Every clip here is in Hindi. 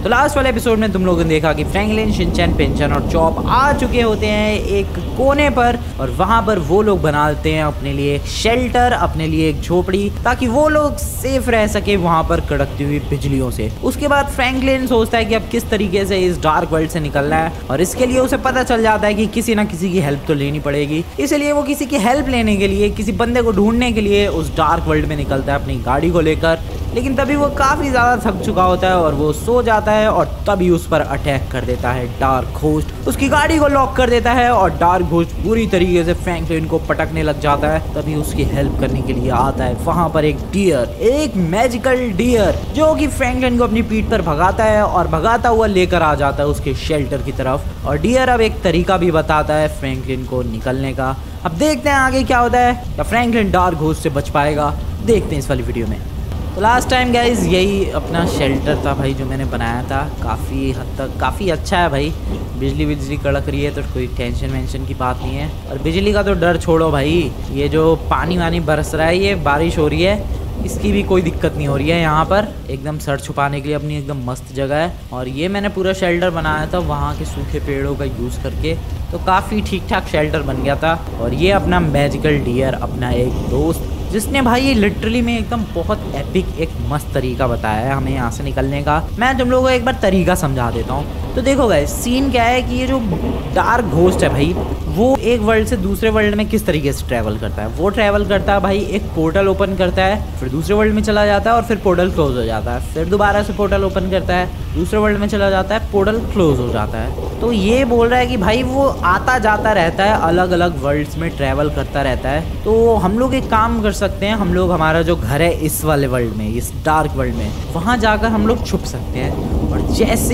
तो लास्ट वाले एपिसोड में तुम लोगों ने देखा कि फ्रैंकलिन, शिनचैन, पिंचन और चॉप आ चुके होते हैं एक कोने पर, और वहां पर वो लोग बनाते हैं अपने लिए एक शेल्टर, अपने लिए एक झोपड़ी, ताकि वो लोग सेफ रह सके वहां पर कड़कती हुई बिजलियों से। उसके बाद फ्रैंकलिन सोचता है कि अब किस तरीके से इस डार्क वर्ल्ड से निकलना है, और इसके लिए उसे पता चल जाता है कि किसी ना किसी की हेल्प तो लेनी पड़ेगी। इसलिए वो किसी की हेल्प लेने के लिए, किसी बंदे को ढूंढने के लिए उस डार्क वर्ल्ड में निकलता है अपनी गाड़ी को लेकर। लेकिन तभी वो काफी ज्यादा थक चुका होता है और वो सो जाता है, और तभी उस पर अटैक कर देता है डार्क घोस्ट। उसकी गाड़ी को लॉक कर देता है और डार्क घोस्ट पूरी तरीके से फ्रैंकलिन को पटकने लग जाता है। तभी उसकी हेल्प करने के लिए आता है वहां पर एक डियर, एक मैजिकल डियर, जो कि फ्रैंकलिन को अपनी पीठ पर भगाता है और भगाता हुआ लेकर आ जाता है उसके शेल्टर की तरफ। और डियर अब एक तरीका भी बताता है फ्रैंकलिन को निकलने का। अब देखते हैं आगे क्या होता है, क्या फ्रैंकलिन डार्क घोस्ट से बच पाएगा, देखते हैं इस वाली वीडियो में। तो लास्ट टाइम गाइज यही अपना शेल्टर था भाई जो मैंने बनाया था, काफ़ी हद तक काफ़ी अच्छा है भाई। बिजली कड़क रही है तो कोई टेंशन वेंशन की बात नहीं है, और बिजली का तो डर छोड़ो भाई, ये जो पानी वानी बरस रहा है, ये बारिश हो रही है, इसकी भी कोई दिक्कत नहीं हो रही है। यहाँ पर एकदम सर छुपाने के लिए अपनी एकदम मस्त जगह है, और ये मैंने पूरा शेल्टर बनाया था वहाँ के सूखे पेड़ों का यूज़ करके, तो काफ़ी ठीक ठाक शेल्टर बन गया था। और ये अपना मैजिकल डियर, अपना एक दोस्त, जिसने भाई ये लिटरली में एकदम बहुत एपिक एक मस्त तरीका बताया है हमें यहाँ से निकलने का। मैं तुम लोगों को एक बार तरीका समझा देता हूँ। तो देखो गाइस, सीन क्या है कि ये जो डार्क घोस्ट है भाई, वो एक वर्ल्ड से दूसरे वर्ल्ड में किस तरीके से ट्रैवल करता है। वो ट्रैवल करता है भाई, एक पोर्टल ओपन करता है, फिर दूसरे वर्ल्ड में चला जाता है, और फिर पोर्टल क्लोज हो जाता है, फिर दोबारा से पोर्टल ओपन करता है, दूसरे वर्ल्ड में चला जाता है, पोर्टल क्लोज हो जाता है। तो ये बोल रहा है कि भाई वो आता जाता रहता है, अलग अलग वर्ल्ड्स में ट्रैवल करता रहता है। तो हम लोग एक काम कर सकते हैं, हम लोग हमारा जो घर है इस वाले वर्ल्ड में, इस डार्क वर्ल्ड में, वहाँ जाकर हम लोग छुप सकते हैं। और जैसे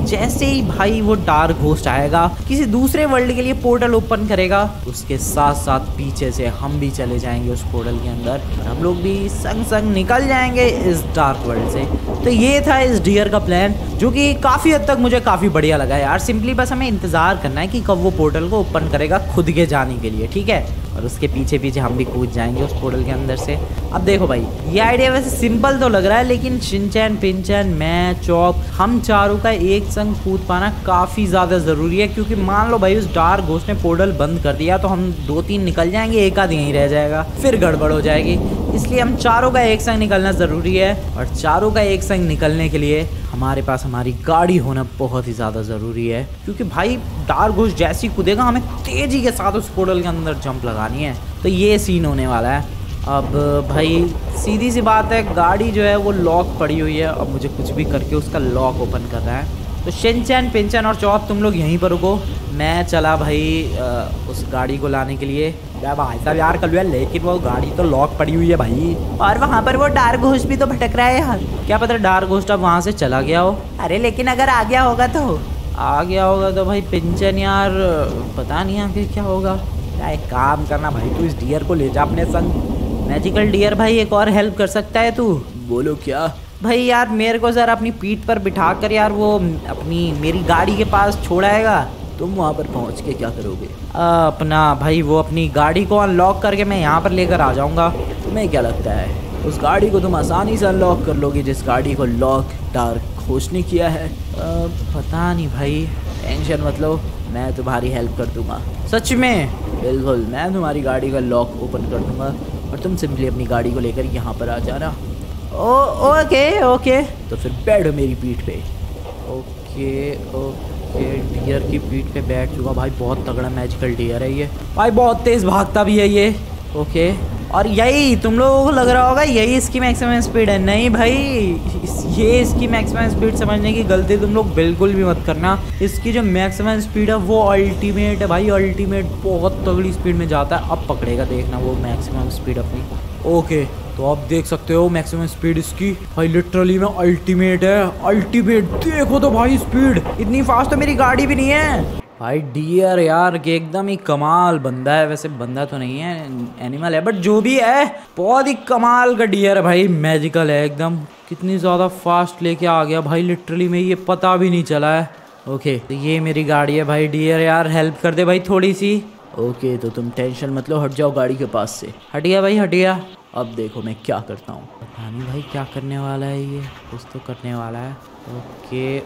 ही भाई वो डार्क घोस्ट आएगा, किसी दूसरे वर्ल्ड के लिए पोर्टल ओपन करेगा, उसके साथ साथ पीछे से हम भी चले जाएंगे उस पोर्टल के अंदर, और हम लोग भी संग संग निकल जाएंगे इस डार्क वर्ल्ड से। तो ये था इस डियर का प्लान, जो कि काफ़ी हद तक मुझे काफ़ी बढ़िया लगा यार। सिंपली बस हमें इंतज़ार करना है कि कब वो पोर्टल को ओपन करेगा खुद के जाने के लिए, ठीक है, और उसके पीछे पीछे हम भी कूद जाएंगे उस पोर्टल के अंदर से। अब देखो भाई, ये आइडिया वैसे सिंपल तो लग रहा है, लेकिन शिनचैन, पिंचन, मैं, चॉप, हम चारों का एक संग कूद पाना काफ़ी ज़्यादा ज़रूरी है। क्योंकि मान लो भाई उस डार्क घोस्ट ने पोर्टल बंद कर दिया, तो हम 2-3 निकल जाएंगे, एक आध यहीं रह जाएगा, फिर गड़बड़ हो जाएगी। इसलिए हम चारों का एक संग निकलना ज़रूरी है, और चारों का एक संग निकलने के लिए हमारे पास हमारी गाड़ी होना बहुत ही ज़्यादा ज़रूरी है। क्योंकि भाई डार्क घोस्ट जैसी कूदेगा, हमें तेज़ी के साथ उस पोर्टल के अंदर जंप लगानी है। तो ये सीन होने वाला है। अब भाई सीधी सी बात है, गाड़ी जो है वो लॉक पड़ी हुई है, अब मुझे कुछ भी करके उसका लॉक ओपन करना है। तो शिनचैन, पिंचन और चॉप तुम लोग यहीं पर रुको, मैं चला भाई उस गाड़ी को लाने के लिए। क्या भाई साहब यार कल यार, लेकिन वो गाड़ी तो लॉक पड़ी हुई है भाई, और वहाँ पर वो डार्क घोस्ट भी तो भटक रहा है यार। क्या पता डार्क घोस्ट अब वहाँ से चला गया हो। अरे लेकिन अगर आ गया होगा तो भाई पिंचन यार, पता नहीं आगे क्या होगा। क्या एक काम करना भाई, तू इस डियर को ले जा अपने संग। मैजिकल डियर भाई, एक और हेल्प कर सकता है तू। बोलो क्या भाई यार, मेरे को जरा अपनी पीठ पर बिठा कर यार वो अपनी मेरी गाड़ी के पास छोड़ाएगा। तुम वहाँ पर पहुँच के क्या करोगे? अपना भाई वो अपनी गाड़ी को अनलॉक करके मैं यहाँ पर लेकर आ जाऊँगा। तुम्हें क्या लगता है उस गाड़ी को तुम आसानी से अनलॉक कर लोगे जिस गाड़ी को लॉक डार्क घोस्ट ने किया है? पता नहीं भाई, टेंशन मत लो, मैं तुम्हारी हेल्प कर दूंगा। सच में? बिल्कुल, मैं तुम्हारी गाड़ी का लॉक ओपन कर दूंगा, और तुम सिंपली अपनी गाड़ी को लेकर यहाँ पर आ जाना। ओके। तो फिर बैठो मेरी पीठ पे। ओके, डियर की पीठ पे बैठ चुका भाई। बहुत तगड़ा मैजिकल डियर है ये भाई, बहुत तेज़ भागता भी है ये। ओके, और यही तुम लोगों को लग रहा होगा यही इसकी मैक्सिमम स्पीड है। नहीं भाई, ये इसकी मैक्सिमम स्पीड समझने की गलती तुम लोग बिल्कुल भी मत करना। इसकी जो मैक्सिमम स्पीड है वो अल्टीमेट है भाई, अल्टीमेट बहुत तगड़ी स्पीड में जाता है। अब पकड़ेगा, देखना वो मैक्सिमम स्पीड अपनी। ओके, तो आप देख सकते हो मैक्सिमम स्पीड इसकी भाई लिटरली में अल्टीमेट है। अल्टीमेट देखो तो भाई, स्पीड इतनी फास्ट तो मेरी गाड़ी भी नहीं है भाई। डियर यार कि एकदम ही कमाल बंदा है, वैसे बंदा तो नहीं है, एनिमल है, बट जो भी है बहुत ही कमाल का डियर है भाई, मैजिकल है एकदम। कितनी ज़्यादा फास्ट लेके आ गया भाई, लिटरली में ये पता भी नहीं चला है। ओके, तो ये मेरी गाड़ी है भाई। डियर यार हेल्प कर दे भाई थोड़ी सी। ओके, तो तुम टेंशन मत लो, हट जाओ गाड़ी के पास से। हट गया भाई, हट गया। अब देखो मैं क्या करता हूँ। पता नहीं भाई क्या करने वाला है ये, कुछ तो करने वाला है। ओके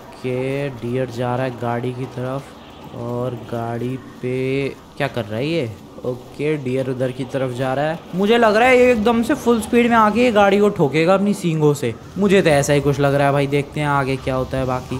ओके, डियर जा रहा है गाड़ी की तरफ और गाड़ी पे क्या कर रहा है ये? ओके, डियर उधर की तरफ जा रहा है। मुझे लग रहा है ये एकदम से फुल स्पीड में आके ये गाड़ी को ठोकेगा अपनी सींगों से। मुझे तो ऐसा ही कुछ लग रहा है भाई, देखते हैं आगे क्या होता है बाकी।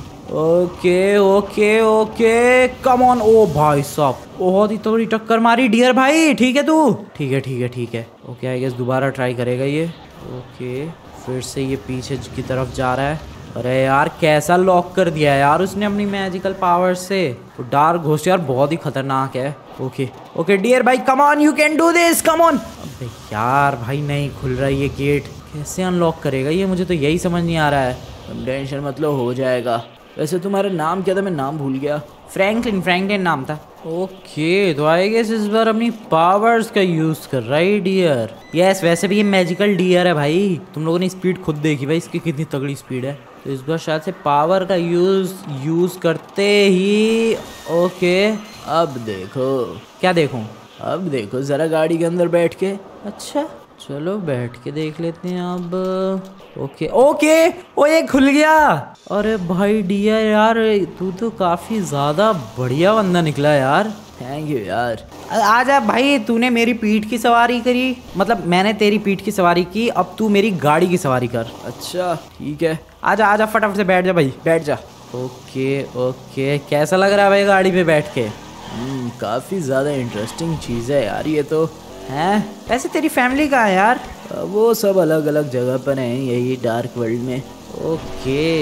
Okay okay okay, come on. ओ भाई साहब, बहुत ही तगड़ी टक्कर मारी डियर भाई। ठीक है तू? ठीक है ठीक है ठीक है। ओके, आई गेस दोबारा ट्राई करेगा ये। ओके, फिर से ये पीछे की तरफ जा रहा है। अरे यार, कैसा लॉक कर दिया है यार उसने अपनी मैजिकल पावर से। वो डार्क घोस्ट यार बहुत ही खतरनाक है। ओके ओके डियर भाई, come on, you can do this, come on. अबे यार भाई, नहीं खुल रहा है ये गेट। कैसे अनलॉक करेगा ये? मुझे तो यही समझ नहीं आ रहा है। तुम टेंशन मतलब हो जाएगा। वैसे तुम्हारा नाम क्या था? मैं नाम भूल गया। फ्रैंकलिन, फ्रैंकलिन नाम था। ओके, तो आई गेस इस बार अपनी पावर्स का यूज कर रहा है डियर। यस, वैसे भी ये मैजिकल डियर है भाई। तुम लोगों ने स्पीड खुद देखी भाई, इसकी कितनी तगड़ी स्पीड है। तो इस बार शायद से पावर का यूज करते ही। ओके, अब देखो। क्या देखूं? अब देखो जरा गाड़ी के अंदर बैठ के। अच्छा चलो बैठ के देख लेते हैं अब। ओके ओके, ओ ये खुल गया। अरे भाई डियर यार, तू तो काफी ज्यादा बढ़िया बंदा निकला यार। थैंक यू यार। आजा भाई, तूने मेरी पीठ की सवारी करी, मतलब मैंने तेरी पीठ की सवारी की, अब तू मेरी गाड़ी की सवारी कर। अच्छा ठीक है, आजा आजा फटाफट से बैठ जा भाई, बैठ जा। ओके ओके, कैसा लग रहा है भाई गाड़ी पे बैठ के? काफ़ी ज़्यादा इंटरेस्टिंग चीज़ है यार ये तो। हैं? वैसे तेरी फैमिली कहाँ है यार? वो सब अलग अलग जगह पर हैं यही डार्क वर्ल्ड में। Okay,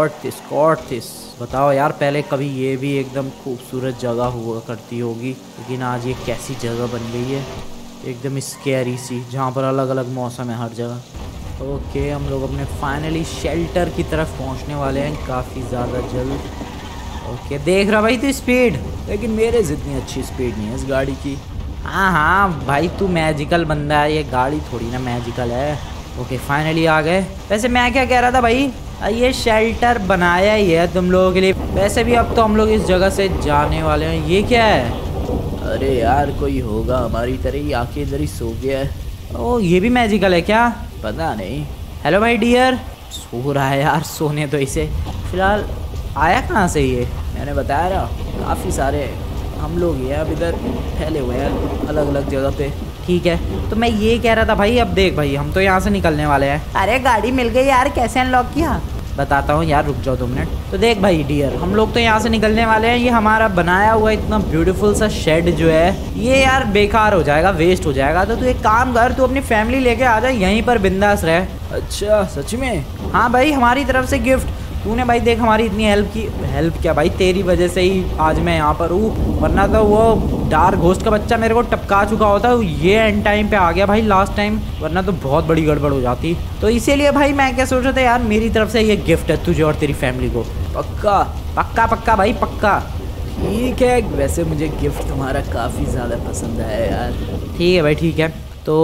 got this. बताओ यार, पहले कभी ये भी एकदम खूबसूरत जगह हुआ करती होगी, लेकिन आज ये कैसी जगह बन गई है, एकदम स्कैरी सी, जहाँ पर अलग अलग मौसम है हर जगह। ओके, हम लोग अपने फाइनली शेल्टर की तरफ पहुँचने वाले हैं काफ़ी ज़्यादा जल्द। ओके, देख रहा भाई तू स्पीड, लेकिन मेरे जितनी अच्छी स्पीड नहीं है इस गाड़ी की। हाँ हाँ भाई, तू मैजिकल बंदा है, ये गाड़ी थोड़ी ना मैजिकल है। ओके, फाइनली आ गए। वैसे मैं क्या कह रहा था भाई, ये शेल्टर बनाया ही है तुम लोगों के लिए। वैसे भी अब तो हम लोग इस जगह से जाने वाले हैं। ये क्या है? अरे यार, कोई होगा हमारी तरह ही आके इधर ही सो गया है। ओह, ये भी मैजिकल है क्या? पता नहीं। Hello my dear. सो रहा है यार, सोने तो इसे। फिलहाल आया कहाँ से ये? मैंने बताया ना, काफ़ी सारे हम लोग ये अब इधर फैले हुए हैं अलग अलग जगह पे। ठीक है, तो मैं ये कह रहा था भाई, अब देख भाई, हम तो यहाँ से निकलने वाले हैं। अरे गाड़ी मिल गई यार, कैसे अनलॉक किया? बताता हूँ यार, रुक जाओ 2 मिनट। तो देख भाई डियर, हम लोग तो यहाँ से निकलने वाले हैं। ये हमारा बनाया हुआ इतना ब्यूटीफुल सा शेड जो है, ये यार बेकार हो जाएगा, वेस्ट हो जाएगा। तो तू एक काम कर, तू अपनी फैमिली लेके आ जा, यहीं पर बिंदास रह। अच्छा सच में? हाँ भाई, हमारी तरफ से गिफ्ट। तूने भाई देख हमारी इतनी हेल्प की। हेल्प क्या भाई, तेरी वजह से ही आज मैं यहाँ पर हूँ, वरना तो वो डार्क घोस्ट का बच्चा मेरे को टपका चुका होता। ये एंड टाइम पे आ गया भाई, लास्ट टाइम, वरना तो बहुत बड़ी गड़बड़ हो जाती। तो इसीलिए भाई मैं क्या सोच रहा था यार, मेरी तरफ से ये गिफ्ट है तुझे और तेरी फैमिली को। पक्का पक्का पक्का भाई, पक्का। ठीक है, वैसे मुझे गिफ्ट तुम्हारा काफ़ी ज़्यादा पसंद है यार। ठीक है भाई, ठीक है।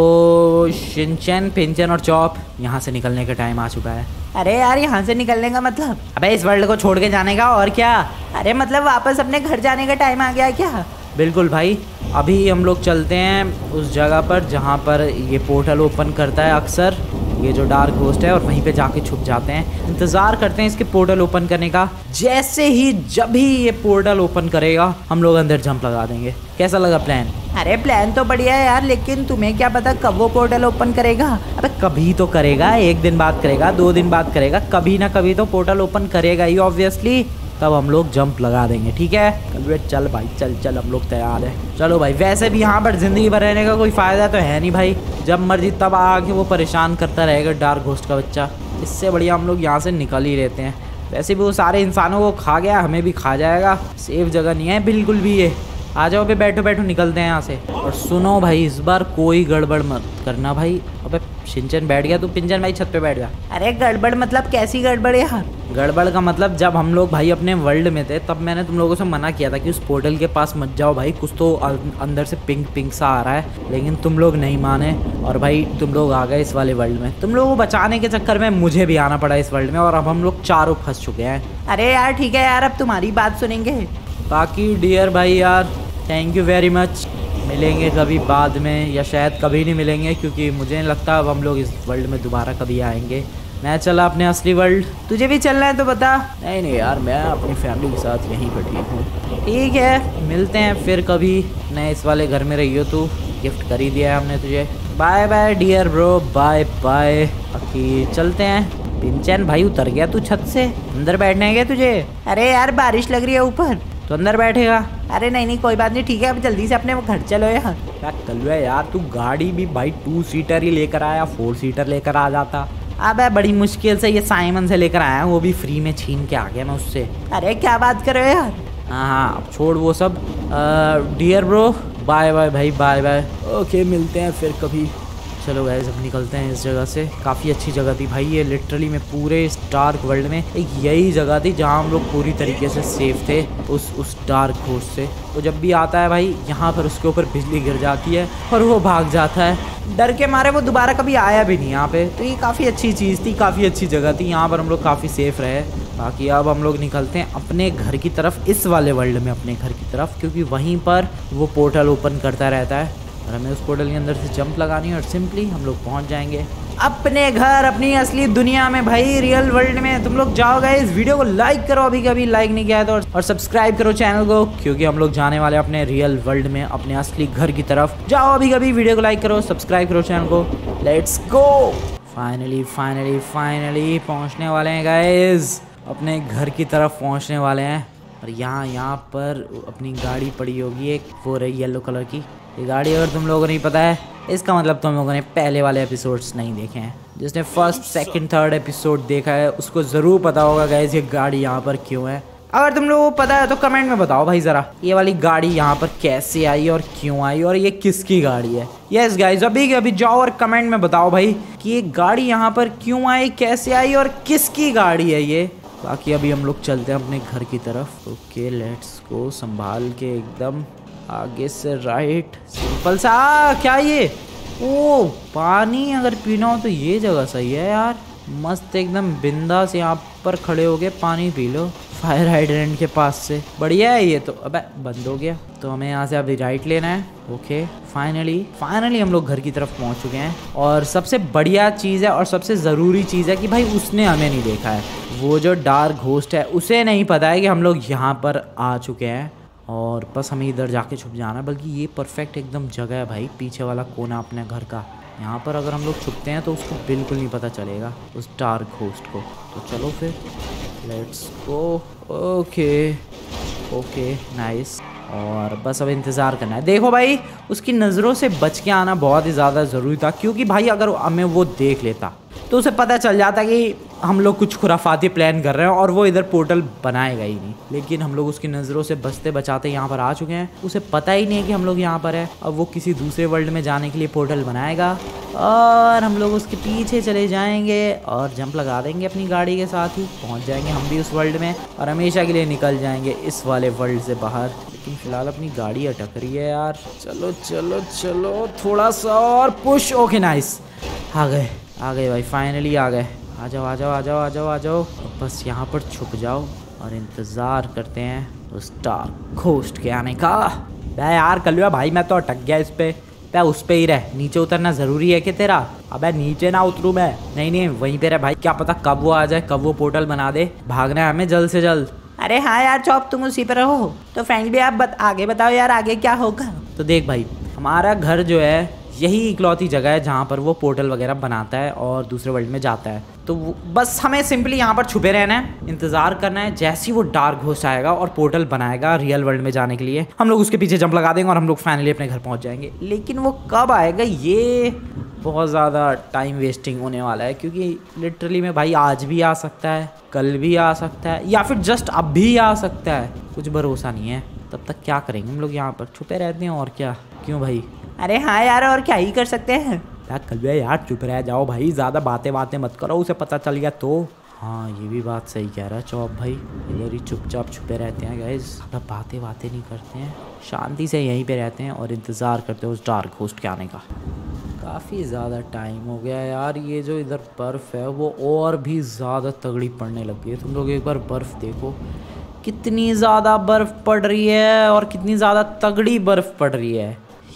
तो शिनचैन, पिंचन और चॉप, यहाँ से निकलने का टाइम आ चुका है। अरे यार, यहाँ से निकलने का मतलब? अबे इस वर्ल्ड को छोड़ के जाने का, और क्या? अरे मतलब वापस अपने घर जाने का टाइम आ गया है क्या? बिल्कुल भाई, अभी हम लोग चलते हैं उस जगह पर जहाँ पर ये पोर्टल ओपन करता है अक्सर ये जो डार्क घोस्ट है, और वहीं पे जाके छुप जाते हैं। इंतज़ार करते हैं इसके पोर्टल ओपन करने का। जैसे ही जब ही ये पोर्टल ओपन करेगा, हम लोग अंदर जंप लगा देंगे। कैसा लगा प्लान? अरे प्लान तो बढ़िया है यार, लेकिन तुम्हें क्या पता कब वो पोर्टल ओपन करेगा? अबे कभी तो करेगा, 1 दिन बाद करेगा, 2 दिन बाद करेगा, कभी ना कभी तो पोर्टल ओपन करेगा ही ऑब्वियसली। तब हम लोग जंप लगा देंगे, ठीक है? चल भाई, चल चल, हम लोग तैयार हैं। चलो भाई, वैसे भी यहाँ पर ज़िंदगी भर रहने का कोई फ़ायदा तो है नहीं भाई, जब मर्जी तब आके वो परेशान करता रहेगा डार्क घोस्ट का बच्चा। इससे बढ़िया हम लोग यहाँ से निकल ही लेते हैं। वैसे भी वो सारे इंसानों को खा गया, हमें भी खा जाएगा। सेफ जगह नहीं है बिल्कुल भी ये। आ जाओ भाई, बैठो बैठो, निकलते हैं यहाँ से। और सुनो भाई, इस बार कोई गड़बड़ मत करना भाई। अबे शिनचैन बैठ गया, तू पिंचन भाई छत पे बैठ जा। अरे गड़बड़ मतलब कैसी गड़बड़ यार? गड़बड़ का मतलब, जब हम लोग भाई अपने वर्ल्ड में थे तब मैंने तुम लोगों से मना किया था कि उस पोर्टल के पास मत जाओ भाई, कुछ तो अंदर से पिंक पिंक सा आ रहा है, लेकिन तुम लोग नहीं माने और भाई तुम लोग आ गए इस वाले वर्ल्ड में। तुम लोगों को बचाने के चक्कर में मुझे भी आना पड़ा इस वर्ल्ड में, और अब हम लोग चारों फंस चुके हैं। अरे यार ठीक है यार, अब तुम्हारी बात सुनेंगे। बाकी डियर भाई यार, थैंक यू वेरी मच। मिलेंगे कभी बाद में, या शायद कभी नहीं मिलेंगे, क्योंकि मुझे नहीं लगता अब हम लोग इस वर्ल्ड में दोबारा कभी आएंगे। मैं चला अपने असली वर्ल्ड, तुझे भी चलना है तो बता। नहीं नहीं यार, मैं अपनी फैमिली के साथ यहीं पर ठीक हूँ। ठीक है, मिलते हैं फिर कभी। नए इस वाले घर में रही हो तू, गिफ्ट कर ही दिया है हमने तुझे। Bye bye dear bro, bye bye. बाकी चलते हैं। पिंचन भाई उतर गया तू छत से, अंदर बैठने है क्या तुझे? अरे यार बारिश लग रही है ऊपर, तो अंदर बैठेगा। अरे नहीं नहीं कोई बात नहीं, ठीक है अब जल्दी से अपने घर चलो यार। क्या कलवा यार, तू गाड़ी भी भाई 2 सीटर ही लेकर आया, 4 सीटर लेकर आ जाता। अब बड़ी मुश्किल से ये साइमन से लेकर आया, वो भी फ्री में छीन के आ गया मैं उससे। अरे क्या बात कर रहे हो यार। हाँ अब छोड़ वो सब। डियर ब्रो बाय बाय भाई, बाय बाय। ओके मिलते हैं फिर कभी। चलो गाइस अब निकलते हैं इस जगह से। काफ़ी अच्छी जगह थी भाई ये, लिटरली में पूरे डार्क वर्ल्ड में एक यही जगह थी जहाँ हम लोग पूरी तरीके से सेफ थे उस डार्क होस्ट से। वो जब भी आता है भाई यहाँ पर उसके ऊपर बिजली गिर जाती है और वो भाग जाता है डर के मारे, वो दोबारा कभी आया भी नहीं यहाँ पे। तो ये काफ़ी अच्छी चीज़ थी, काफ़ी अच्छी जगह थी, यहाँ पर हम लोग काफ़ी सेफ रहे। बाकी अब हम लोग निकलते हैं अपने घर की तरफ, इस वाले वर्ल्ड में अपने घर की तरफ, क्योंकि वहीं पर वो पोर्टल ओपन करता रहता है और हमें उस पोर्टल के अंदर से जंप लगानी है और सिंपली हम लोग पहुंच जाएंगे अपने घर, अपनी असली दुनिया में भाई, रियल वर्ल्ड में। तुम लोग जाओ गाइस, इस वीडियो को लाइक करो अभी कभी लाइक नहीं किया है तो, और सब्सक्राइब करो चैनल को, क्योंकि हम लोग जाने वाले अपने रियल वर्ल्ड में, अपने असली घर की तरफ। जाओ अभी कभी, वीडियो को लाइक करो, सब्सक्राइब करो चैनल को। Let's go. Finally finally finally पहुंचने वाले हैं गाइस, अपने घर की तरफ पहुंचने वाले हैं। और यहाँ पर अपनी गाड़ी पड़ी होगी एक, वो रही येलो कलर की। ये गाड़ी अगर तुम लोगों को नहीं पता है, इसका मतलब तुम लोगों ने पहले वाले एपिसोड्स नहीं देखे हैं। जिसने फर्स्ट सेकंड थर्ड एपिसोड देखा है उसको ज़रूर पता होगा गाइस ये गाड़ी यहाँ पर क्यों है। अगर तुम लोगों को पता है तो कमेंट में बताओ भाई ज़रा, ये वाली गाड़ी यहाँ पर कैसे आई और क्यों आई और ये किसकी गाड़ी है। यस गाइस अभी अभी जाओ और कमेंट में बताओ भाई कि ये गाड़ी यहाँ पर क्यों आई, कैसे आई और किसकी गाड़ी है ये। बाकी अभी हम लोग चलते हैं अपने घर की तरफ। ओके लेट्स गो, संभाल के एकदम, आगे से राइट, सिंपल सा। क्या ये, ओ पानी अगर पीना हो तो ये जगह सही है यार, मस्त एकदम बिंदास यहाँ पर खड़े हो गए पानी पी लो फायर हाइड्रेंट के पास से, बढ़िया है ये तो। अबे बंद हो गया, तो हमें यहाँ से अभी राइट लेना है। ओके फाइनली हम लोग घर की तरफ पहुँच चुके हैं। और सबसे बढ़िया चीज़ है और सबसे ज़रूरी चीज़ है कि भाई उसने हमें नहीं देखा है, वो जो डार्क घोस्ट है उसे नहीं पता है कि हम लोग यहाँ पर आ चुके हैं और बस हमें इधर जाके छुप जाना है। बल्कि ये परफेक्ट एकदम जगह है भाई, पीछे वाला कोना अपने घर का, यहाँ पर अगर हम लोग छुपते हैं तो उसको बिल्कुल नहीं पता चलेगा उस डार्क होस्ट को। तो चलो फिर लेट्स गो। Okay nice. और बस अब इंतज़ार करना है। देखो भाई उसकी नज़रों से बच के आना बहुत ही ज़्यादा ज़रूरी था, क्योंकि भाई अगर हमें वो देख लेता तो उसे पता चल जाता कि हम लोग कुछ खुराफाती प्लान कर रहे हैं और वो इधर पोर्टल बनाएगा ही नहीं। लेकिन हम लोग उसकी नज़रों से बचते बचाते यहाँ पर आ चुके हैं, उसे पता ही नहीं है कि हम लोग यहाँ पर है। अब वो किसी दूसरे वर्ल्ड में जाने के लिए पोर्टल बनाएगा और हम लोग उसके पीछे चले जाएंगे और जंप लगा देंगे अपनी गाड़ी के साथ ही, पहुँच जाएंगे हम भी उस वर्ल्ड में और हमेशा के लिए निकल जाएंगे इस वाले वर्ल्ड से बाहर। लेकिन फिलहाल अपनी गाड़ी अटक रही है यार। चलो चलो चलो थोड़ा सा और पुश। ओके नाइस, आ गए भाई, फाइनली आ गए। आ जाओ। बस यहाँ पर छुप जाओ और इंतज़ार करते हैं उस डार्क घोस्ट के आने का। बे यार कलुआ भाई मैं तो अटक गया इस पे, उस पे ही रह, नीचे उतरना ज़रूरी है कि तेरा? अबे नीचे ना उतरूँ मैं, नहीं वहीं पे रह भाई, क्या पता कब वो आ जाए, कब वो पोर्टल बना दे। भागना है हमें जल्द से जल्द। अरे हाँ यार चौप तुम उसी पे रहो, तो फ्रेंड भी आप आगे बताओ यार आगे क्या होगा। तो देख भाई हमारा घर जो है यही इकलौती जगह है जहाँ पर वो पोर्टल वगैरह बनाता है और दूसरे वर्ल्ड में जाता है। तो बस हमें सिंपली यहाँ पर छुपे रहना है, इंतज़ार करना है। जैसे ही वो डार्क घोस्ट आएगा और पोर्टल बनाएगा रियल वर्ल्ड में जाने के लिए, हम लोग उसके पीछे जंप लगा देंगे और हम लोग फाइनली अपने घर पहुँच जाएंगे। लेकिन वो कब आएगा ये बहुत ज़्यादा टाइम वेस्टिंग होने वाला है, क्योंकि लिटरली में भाई आज भी आ सकता है, कल भी आ सकता है, या फिर जस्ट अब भी आ सकता है, कुछ भरोसा नहीं है। तब तक क्या करेंगे हम लोग, यहाँ पर छुपे रहते हैं और क्या। क्यों भाई? अरे हाँ यार और क्या ही कर सकते हैं यार, चुप रह जाओ भाई, ज़्यादा बातें मत करो, उसे पता चल गया तो। हाँ ये भी बात सही कह रहा है चौप भाई, इधर ही चुपचाप छुपे रहते हैं गाइस, ज़्यादा बातें नहीं करते हैं, शांति से यहीं पे रहते हैं और इंतज़ार करते हैं उस डार्क होस्ट के आने का। काफ़ी ज़्यादा टाइम हो गया यार, ये जो इधर बर्फ़ है वो और भी ज़्यादा तगड़ी पड़ने लगी है। तुम लोग एक बार बर्फ़ देखो, कितनी ज़्यादा बर्फ़ पड़ रही है और कितनी ज़्यादा तगड़ी बर्फ़ पड़ रही है।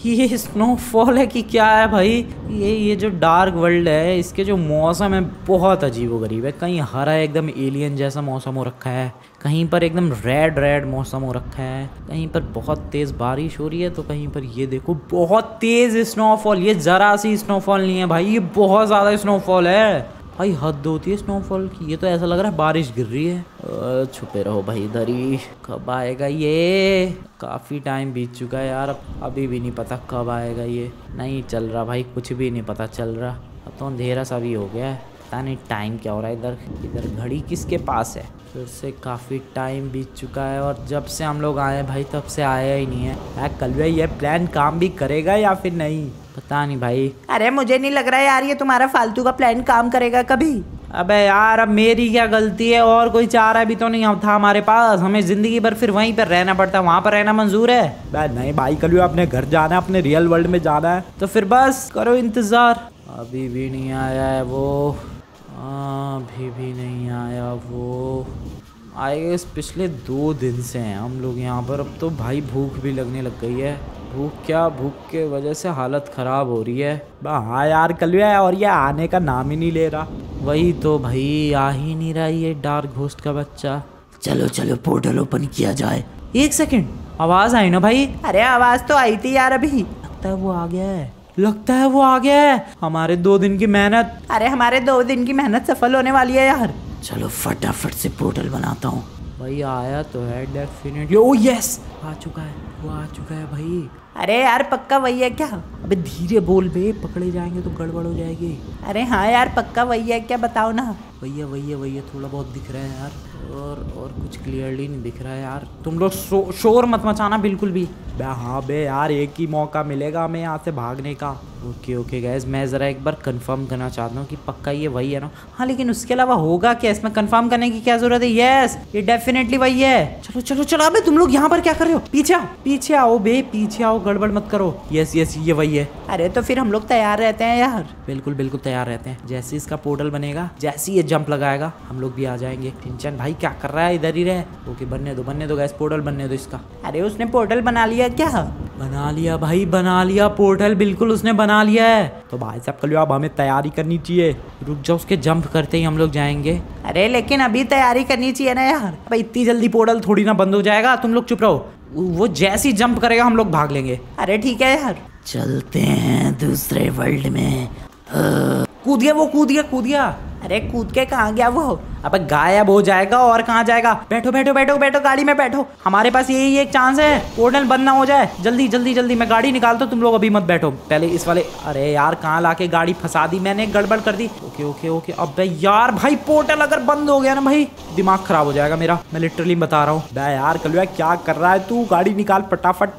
ये स्नोफॉल है कि क्या है भाई? ये जो डार्क वर्ल्ड है, इसके जो मौसम है बहुत अजीबोगरीब है। कहीं हरा एकदम एलियन जैसा मौसम हो रखा है, कहीं पर एकदम रेड मौसम हो रखा है, कहीं पर बहुत तेज़ बारिश हो रही है, तो कहीं पर ये देखो बहुत तेज़ स्नोफॉल। ये ज़रा सी स्नोफॉल नहीं है भाई, ये बहुत ज़्यादा स्नोफॉल है भाई। हद होती है स्नोफॉल की। ये तो ऐसा लग रहा है बारिश गिर रही है। छुपे रहो भाई इधर ही। कब आएगा ये? काफ़ी टाइम बीत चुका है यार, अभी भी नहीं पता कब आएगा ये। नहीं चल रहा भाई, कुछ भी नहीं पता चल रहा। अब तो अंधेरा सा भी हो गया है, पता नहीं टाइम क्या हो रहा है इधर। इधर घड़ी किसके पास है? फिर से काफ़ी टाइम बीत चुका है और जब से हम लोग आए भाई तब से आया ही नहीं है। कल ये प्लान काम भी करेगा या फिर नहीं, पता नहीं भाई। अरे मुझे नहीं लग रहा है यार ये तुम्हारा फालतू का प्लान काम करेगा कभी। अबे यार अब मेरी क्या गलती है? और कोई चारा भी तो नहीं था हमारे पास। हमें जिंदगी भर फिर वहीं पर रहना पड़ता है, वहाँ पर रहना मंजूर है? नहीं भाई कल अपने घर जाना है, अपने रियल वर्ल्ड में जाना है, तो फिर बस करो इंतजार। अभी भी नहीं आया है वो, अभी भी नहीं आया वो। आए पिछले 2 दिन से हैं हम लोग यहाँ पर। अब तो भाई भूख भी लगने लग गई है। भूख के वजह से हालत ख़राब हो रही है। हाँ यार कलुआ, और ये आने का नाम ही नहीं ले रहा। वही तो भाई, आ ही नहीं रहा ये डार्क घोस्ट का बच्चा। चलो पोर्टल ओपन किया जाए। 1 सेकंड, आवाज़ आई ना भाई? अरे आवाज़ तो आई थी यार अभी। लगता है वो आ गया है। हमारे 2 दिन की मेहनत, अरे हमारे 2 दिन की मेहनत सफल होने वाली है यार। चलो फटाफट से पोर्टल बनाता हूँ। भाई आया तो है डेफिनेटली। ओ यस, आ चुका है भाई। अरे यार पक्का वही है क्या? अबे धीरे बोल बे, पकड़े जाएंगे तो गड़बड़ हो जाएगी। अरे हाँ यार पक्का वही है क्या, बताओ ना। वही है, थोड़ा बहुत दिख रहा है यार, और कुछ क्लियरली नहीं दिख रहा है यार। तुम लोग शोर मत मचाना बिल्कुल भी। हाँ बे यार, एक ही मौका मिलेगा हमें यहाँ से भागने का। ओके गाइस, मैं ज़रा एक बार कंफर्म करना चाहता हूँ कि पक्का ये वही है ना। हाँ लेकिन उसके अलावा होगा क्या? इसमें कंफर्म करने की क्या ज़रूरत है? यस ये डेफिनेटली वही है। चलो अबे तुम लोग यहाँ पर क्या कर रहे हो? पीछे आओ बे, पीछे आओ, गड़बड़ मत करो। यस ये वही है। अरे तो फिर हम लोग तैयार रहते हैं यार। बिल्कुल तैयार रहते हैं। जैसे इसका पोर्टल बनेगा, जैसे ये जंप लगाएगा, हम लोग भी आ जाएंगे। टिंचन भाई क्या कर रहा है? इधर ही रहे। ओके बनने दो गाइस, पोर्टल बनने दो इसका। अरे उसने पोर्टल बना लिया क्या? बना लिया भाई, बना लिया पोर्टल, बिल्कुल उसने बना लिया है। तो भाई साहब कल अब हमें तैयारी करनी चाहिए। रुक जाओ, उसके जंप करते ही हम लोग जाएंगे। अरे लेकिन अभी तैयारी करनी चाहिए ना यार। भाई इतनी जल्दी पोर्टल थोड़ी ना बंद हो जाएगा, तुम लोग चुप रहो। वो जैसी जंप करेगा हम लोग भाग लेंगे। अरे ठीक है यार, चलते हैं दूसरे वर्ल्ड में। कूद गया। अरे कूद के कहाँ गया वो? अबे गायब हो जाएगा और कहाँ जाएगा? बैठो गाड़ी में बैठो। हमारे पास यही एक चांस है, पोर्टल बंद ना हो जाए। जल्दी मैं गाड़ी निकालता हूँ, तुम लोग अभी मत बैठो, पहले इस वाले। अरे यार कहाँ लाके गाड़ी फंसा दी मैंने, गड़बड़ कर दी। ओके अबे यार भाई पोर्टल अगर बंद हो गया ना भाई, दिमाग खराब हो जाएगा मेरा, मैं लिटरली बता रहा हूँ। बे यार कलुआ क्या कर रहा है तू? गाड़ी निकाल फटाफट।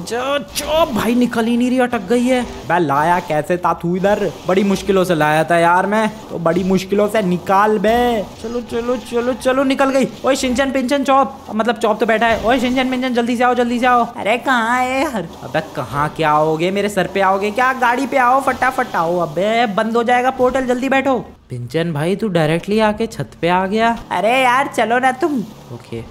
भाई निकल ही नहीं रही, अटक गई है। बे लाया कैसे था तू इधर? बड़ी मुश्किलों से लाया था यार मैं तो, बड़ी मुश्किलों से निकाल बे। चलो निकल गई। ओए शिनचैन पिंचन चॉप, मतलब चॉप तो बैठा है। ओए शिनचैन पिंचन जल्दी से आओ। अरे कहाँ है यार? अबे कहाँ क्या आओगे? मेरे सर पे आओगे क्या? गाड़ी पे आओ, फटाफट आओ। अबे बंद हो जाएगा पोर्टल, जल्दी बैठो। पिंचन भाई तू डायरेक्टली आके छत पे आ गया। अरे यार चलो ना तुम। ओके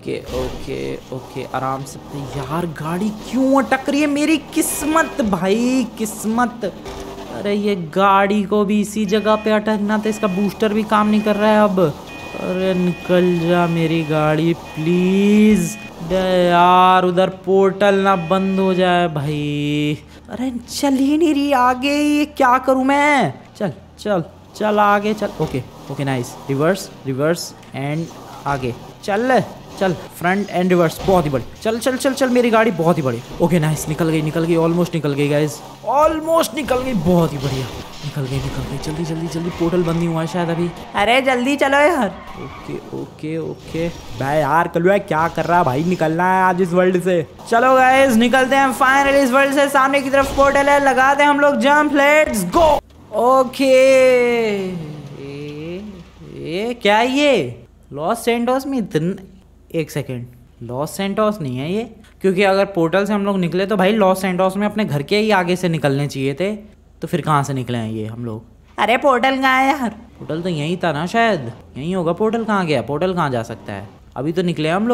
आराम से। यार गाड़ी क्यों अटक रही है? मेरी किस्मत भाई, किस्मत। अरे ये गाड़ी को भी इसी जगह पे अटकना था, इसका बूस्टर भी काम नहीं कर रहा है अब। अरे निकल जा मेरी गाड़ी प्लीज। यार उधर पोर्टल ना बंद हो जाए भाई। अरे चल ही नहीं रही आगे, ये क्या करूं मैं? चल आगे चल। Okay nice. रिवर्स एंड आगे चल फ्रंट एंड रिवर्स, बहुत ही बड़ी। चल मेरी गाड़ी बहुत ही बड़ी। ओके नाइस, निकल गई, ऑलमोस्ट निकल गई गाइस, ऑलमोस्ट निकल गई, बहुत ही बढ़िया। निकल गई। जल्दी पोर्टल बंद नहीं हुआ है शायद अभी। अरे जल्दी चलो यार। ओके भाई यार कलुआ क्या कर रहा है भाई? निकलना है आज इस वर्ल्ड से। चलो गाइस निकलते हैं फाइनली इस वर्ल्ड से। सामने की तरफ पोर्टल है, लगाते हैं हम लोग जंप, लेट्स गो। ओके ये क्या है ये? लॉस सैंटोस में एक सेकेंड, लॉस सैंटोस नहीं है ये, क्योंकि अगर पोर्टल से हम लोग निकले तो भाई लॉस सैंटोस में अपने घर के ही आगे से निकलने चाहिए थे, तो फिर कहाँ से निकले हैं ये हम लोग? अरे पोर्टल कहाँ है यार? पोर्टल तो यहीं था ना शायद, यहीं होगा पोर्टल। कहाँ गया पोर्टल? कहाँ जा सकता है? अभी तो निकले हम लोग।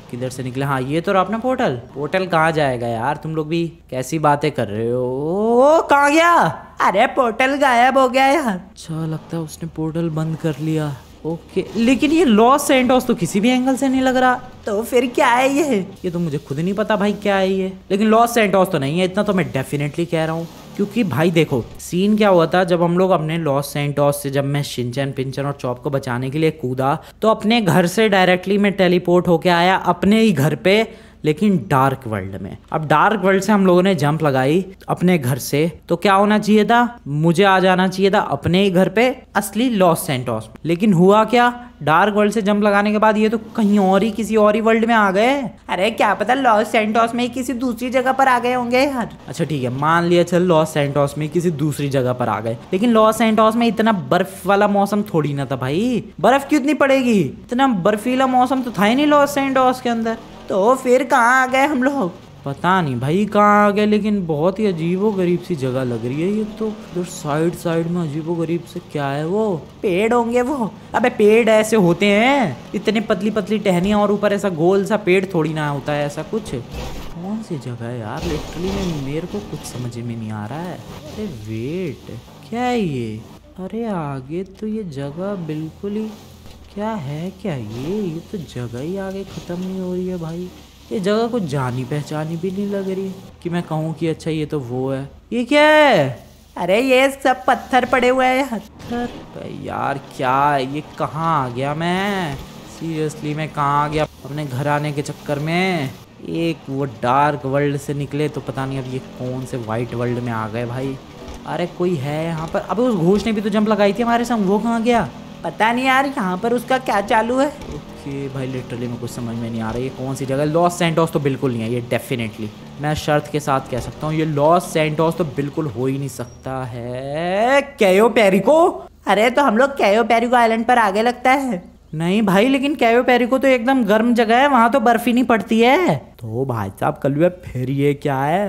किधर से निकले? हाँ ये तो रहा अपना पोर्टल। पोर्टल कहाँ जाएगा यार? तुम लोग भी कैसी बातें कर रहे हो? ओ कहाँ गया? अरे पोर्टल गायब हो गया यार। अच्छा लगता है उसने पोर्टल बंद कर लिया। ओके लेकिन ये लॉस सैंटोस तो किसी भी एंगल से नहीं लग रहा। तो फिर क्या है ये तो मुझे खुद नहीं पता भाई क्या है ये। लेकिन लॉस सैंटोस तो नहीं है, इतना तो मैं डेफिनेटली कह रहा हूँ। क्योंकि भाई देखो सीन क्या हुआ था, जब हम लोग अपने लॉस सैंटोस से, जब मैं शिनचैन पिंचन और चॉप को बचाने के लिए कूदा तो अपने घर से डायरेक्टली मैं टेलीपोर्ट होके आया अपने ही घर पे, लेकिन डार्क वर्ल्ड में। अब डार्क वर्ल्ड से हम लोगों ने जंप लगाई अपने घर से, तो क्या होना चाहिए था? मुझे आ जाना चाहिए था अपने ही घर पे असली लॉस सैंटोस। लेकिन हुआ क्या, डार्क वर्ल्ड से जंप लगाने के बाद ये तो कहीं और ही, किसी और ही वर्ल्ड में आ गए। अरे क्या पता लॉस सैंटोस में ही किसी दूसरी जगह पर आ गए होंगे यार। अच्छा ठीक है मान लिया चल लॉस सैंटोस में किसी दूसरी जगह पर आ गए, लेकिन लॉस सैंटोस में इतना बर्फ वाला मौसम थोड़ी ना था भाई। बर्फ क्यों इतनी पड़ेगी? इतना बर्फीला मौसम तो था ही नहीं लॉस सैंटोस के अंदर। तो फिर कहाँ आ गए हम लोग? पता नहीं भाई कहाँ आ गए, लेकिन बहुत ही अजीबो गरीब सी जगह लग रही है ये तो। इधर साइड में अजीबो गरीब से क्या है? वो पेड़ होंगे वो। अबे पेड़ ऐसे होते हैं, इतने पतली पतली टहनियाँ और ऊपर ऐसा गोल सा पेड़ थोड़ी ना होता है ऐसा कुछ। कौन सी जगह है यार? लिटरली में मेरे को कुछ समझ में नहीं आ रहा है। अरे वेट क्या है ये? अरे आगे तो ये जगह बिल्कुल ही, क्या है क्या ये तो जगह ही आगे खत्म नहीं हो रही है भाई। ये जगह कुछ जानी पहचानी भी नहीं लग रही कि मैं कहूँ कि अच्छा ये तो वो है। ये क्या है? अरे ये सब पत्थर पड़े हुए हैं पत्थर। यार क्या ये कहाँ आ गया मैं? सीरियसली मैं कहाँ आ गया अपने घर आने के चक्कर में? एक वो डार्क वर्ल्ड से निकले तो पता नहीं अब ये कौन से वाइट वर्ल्ड में आ गए भाई। अरे कोई है यहाँ पर? अबे उस घोष ने भी तो जंप लगाई थी हमारे संग, वो कहाँ गया? पता नहीं यार यहाँ पर उसका क्या चालू है। ओके भाई लिटरली में कुछ समझ में नहीं आ रहा ये कौन सी जगह। लॉस सैंटोस तो बिल्कुल नहीं है ये डेफिनेटली, मैं शर्त के साथ कह सकता हूँ ये लॉस सैंटोस तो बिल्कुल हो ही नहीं सकता है। कैयो पेरिको? अरे तो हम लोग कैयो पेरिको आइलैंड पर आगे लगता है। नहीं भाई लेकिन कैयो पेरिको तो एकदम गर्म जगह है, वहां तो बर्फ ही नहीं पड़ती है। तो भाई साहब कल फिर ये क्या है?